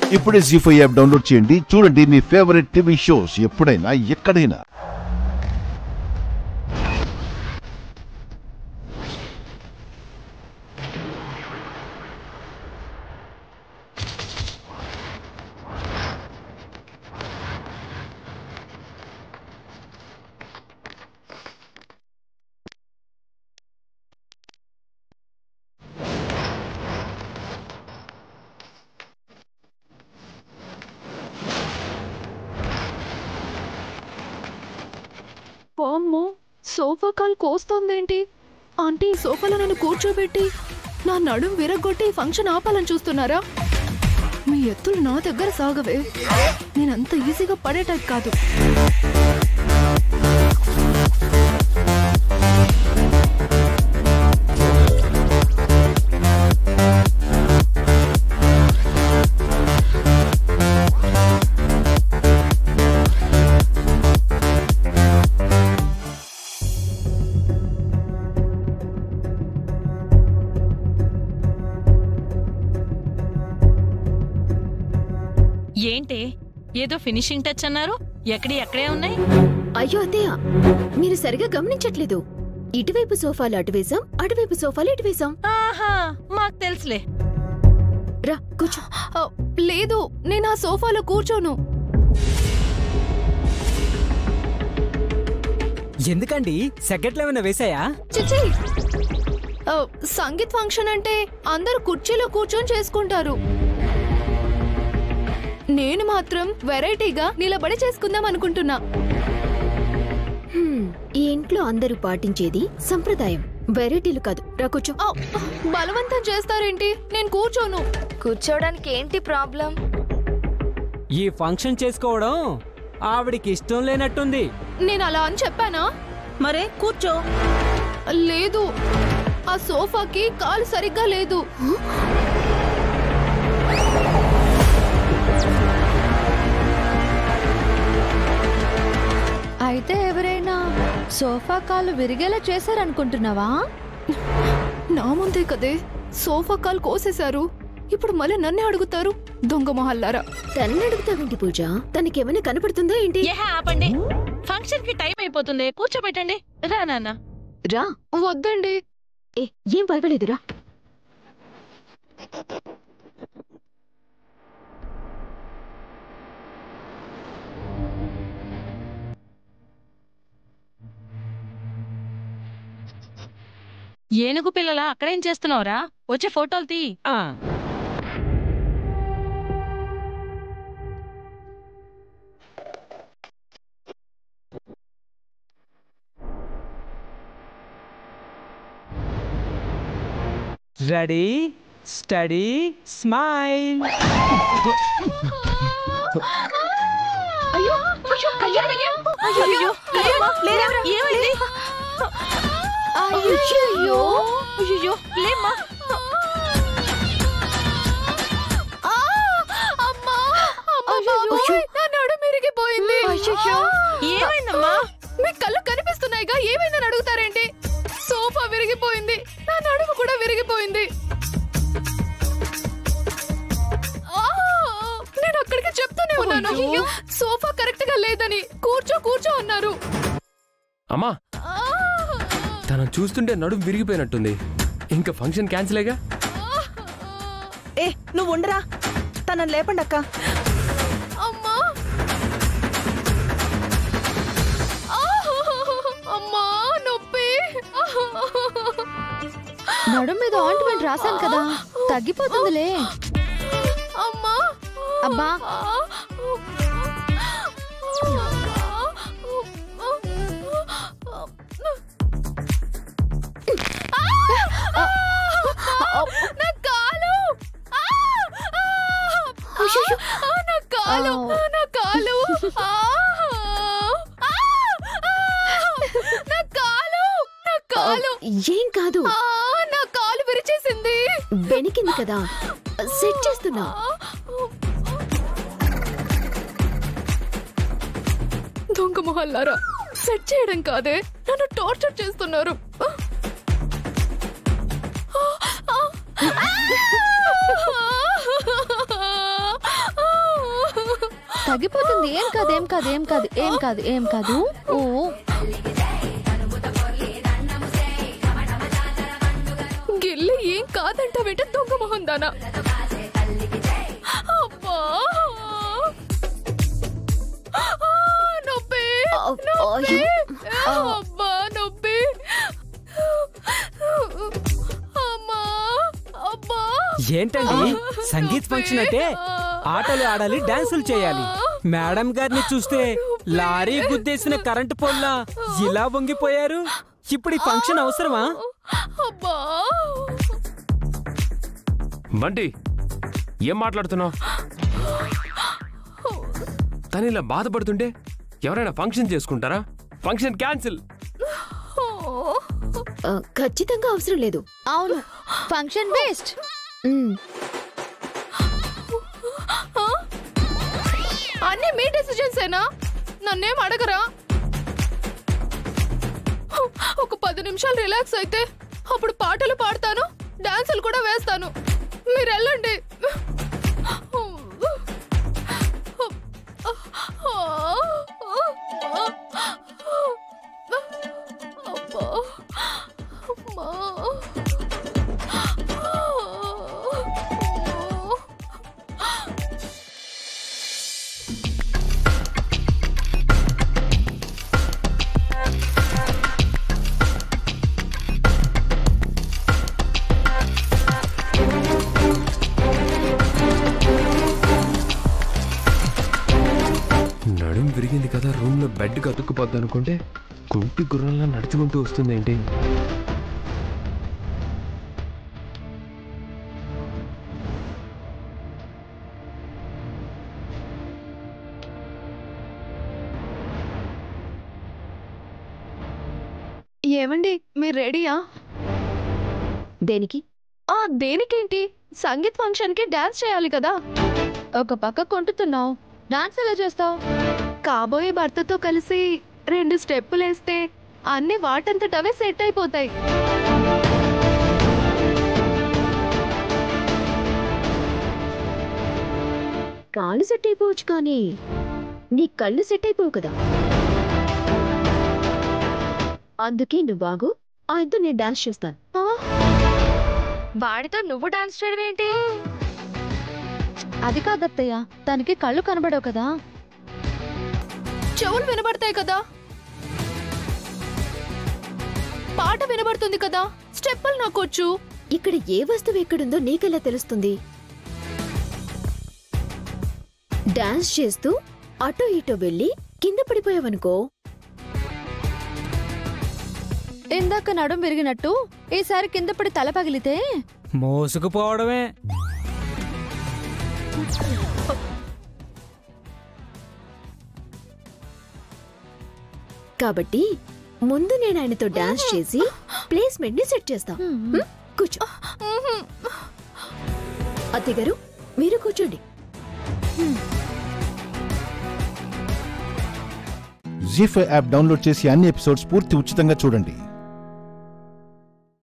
ఇప్పుడే జీ5 app download చేయండి. చూడండి మీ ఫేవరెట్ టీవీ షోస్ ఎప్పుడైనా ఎక్కడైనా. అమ్మో, సోఫా కాల్ కోస్తోందేంటి? ఆంటీ ఈ సోఫాలో నన్ను కూర్చోబెట్టి నా నడుం విరగొట్టి ఫంక్షన్ ఆపాలని చూస్తున్నారా? మీ ఎత్తులు నా దగ్గర సాగవే. నేనంత ఈజీగా పడే టైప్ కాదు. ఏంటి ఏదో ఫినిషింగ్ టచ్ అన్నారు? ఎక్కడే ఉన్నాయి? అయ్యో అత్తయ్య, మీరు సరిగా గమనించట్లేదు. ఇటువైపు సోఫాలు అటు వేసాం, అటువైపు సోఫాలు ఇటు వేసాం. ఆహా, మాకు తెలుసులే. రా కూర్చో. లేదు, నేను ఆ సోఫాలో కూర్చోను. ఎందుకండి సెకండ్లు ఏమైనా వేసాయా? చిచి, సంగీత్ ఫంక్షన్ అంటే అందరూ కుర్చీలో కూర్చొని చేసుకుంటారు. నేను మాత్రం వెరైటీగా నిలబడి చేసుకుందాం అనుకుంటున్నా. ఈ ఇంట్లో అందరూ పాటించేది సంప్రదాయం, వెరైటీలు కాదు. రా కూర్చో. బలవంతం చేస్తారేంటి? నేను కూర్చోను. కూర్చోడానికి ఏంటి ప్రాబ్లం? ఈ ఫంక్షన్ చేసుకోవడం ఆవిడికి ఇష్టం లేనట్టుంది. నేను అలా అని చెప్పానా? మరే కూర్చో. లేదు, ఆ సోఫాకి కాలు సరిగ్గా లేదు. అయితే ఎవరైనా సోఫా కాలు విరిగేలా చేశారనుకుంటున్నావా? నా ముందే కదే సోఫా కాలు కోసేశారు. ఇప్పుడు మళ్ళీ నన్నే అడుగుతారు. దొంగ మొహల్లారా. తనని అడుగుతావేంటి పూజ? తనకేమైనా కనపడుతుందా ఏంటి? ఆపండి, ఫంక్షన్ కి టైం అయిపోతుంది. కూర్చోబెట్టండి. రా నాన్న. రా. వద్దండి. ఏం పర్వాలేదురా. ఏనుగు పిల్లలా అక్కడేం చేస్తున్నావురా? వచ్చే ఫోటోలు తీ. Ready, steady, smile. అయ్యో, ఏమైంది? అయ్యో, లేమ్మా. నా నడుము విరిగిపోయింది. ఏమైందమ్మా? మీ కళ్ళు కనిపిస్తున్నాయిగా, ఏమైందని అడుగుతారేంటి? సోఫా విరిగిపోయింది, నా నడుము కూడా విరిగిపోయింది. నేను అక్కడికి చెప్తూనే ఉన్నాను, సోఫా కరెక్ట్ గా లేదని. కూర్చో అన్నారు. అమ్మా, తనను చూస్తుంటే నడుము విరిగిపోయినట్టుంది. ఇంకా ఫంక్షన్ క్యాన్సిలేగా. నువ్వు ఉండరా, తనని లేపండి అక్క. అమ్మా, అమ్మా నొప్పి. నడుం మీద ఆయింట్మెంట్ రాశాను కదా, తగ్గిపోతుందిలే. అమ్మా, అబ్బా, నా కాలు, నా కాలు. ఏం కాదు, నా కాలు విరిచేసింది. బెనికింది కదా, సెట్ చేస్తున్నా. దొంగ మొహల్లారా, సెట్ చేయడం కాదే, నన్ను టార్చర్ చేస్తున్నారు. తగ్గిపోతుంది. ఏం కాదు ఏం కాదు ఏం కాదు ఏం కాదు ఏం కాదు. ఓ గిల్లి ఏం కాదంటావేంటే దొంగ మొహం దానా. అబ్బా నొప్పి నొప్పి అబ్బా నొప్పి అమ్మా అబ్బా. ఏంటండి సంగీత్ ఫంక్షన్ అంటే ఆటలు ఆడాలి, డాన్సులు చేయాలి. మేడం గారిని చూస్తే లారీ గుద్దేసిన కరెంటు పోల్లా ఇలా వంగిపోయారు. ఇప్పుడు ఈ ఫంక్షన్ అవసరమా? అబ్బా బంటి ఏం మాట్లాడుతున్నావు? తను ఇలా బాధపడుతుంటే ఎవరైనా ఫంక్షన్ చేసుకుంటారా? Function cancel. ఖచ్చితంగా అవసరం లేదు. అవును, ఫంక్షన్ వేస్ట్. అన్నీ మీ డెసిషన్సేనా? నన్నేం అడగరా? ఒక 10 నిమిషాలు రిలాక్స్ అయితే అప్పుడు పాటలు పాడతాను, డాన్సులు కూడా వేస్తాను. మీరు వెళ్ళండి. నడుం విరిగింది కదా, రూమ్ లో బెడ్ కతుక్కుపోద్ది అనుకుంటే కుంటి గుర్రంలా నడుచుకుంటూ వస్తుంది ఏంటి? ఏమండి మీరు రెడీయా? దేనికి? దేనికేంటి, సంగీత్ ఫంక్షన్ కి డాన్స్ చేయాలి కదా. ఒక పక్క కొంటున్నావు, డాన్స్ ఎలా చేస్తావు? కాబోయే భర్తతో కలిసి 2 స్టెప్పులు వేస్తే అన్ని వాటంతటవే సెట్ అయిపోతాయి. కాళ్ళు సెట్ అయిపోవచ్చు కానీ నీ కళ్ళు సెట్ అయిపోవు కదా. అందుకే నువ్వు బాగు, ఆయనతో నేను డాన్స్ చేస్తాను. వాడితో నువ్వు డాన్స్ చేయడం ఏంటి? అది కాదత్తయ్య, తనకి కళ్ళు కనబడవు కదా. చెవులు వినబడతాయి కదా, పాట వినబడుతుంది కదా, స్టెప్పులు నాకొచ్చు. ఇక్కడ ఏ వస్తువు ఎక్కడుందో నీకెలా తెలుస్తుంది? డాన్స్ చేస్తూ అటో ఇటో వెళ్ళి కింద పడిపోయావనుకో. ఇందాక నడుం విరిగినట్టు ఈసారి కింద పడి తల పగిలితే మోసుకుపోవడమే. కాబట్టి ముందు నేను ఆయనతో డాన్స్ చేసి ప్లేస్మెంట్ ని సెట్ చేస్తా. కూర్చో. అత్తయ్య గారు మీరు కూర్చోండి. జీ5 యాప్ డౌన్లోడ్ చేసి అన్ని ఎపిసోడ్స్ పూర్తి ఉచితంగా చూడండి.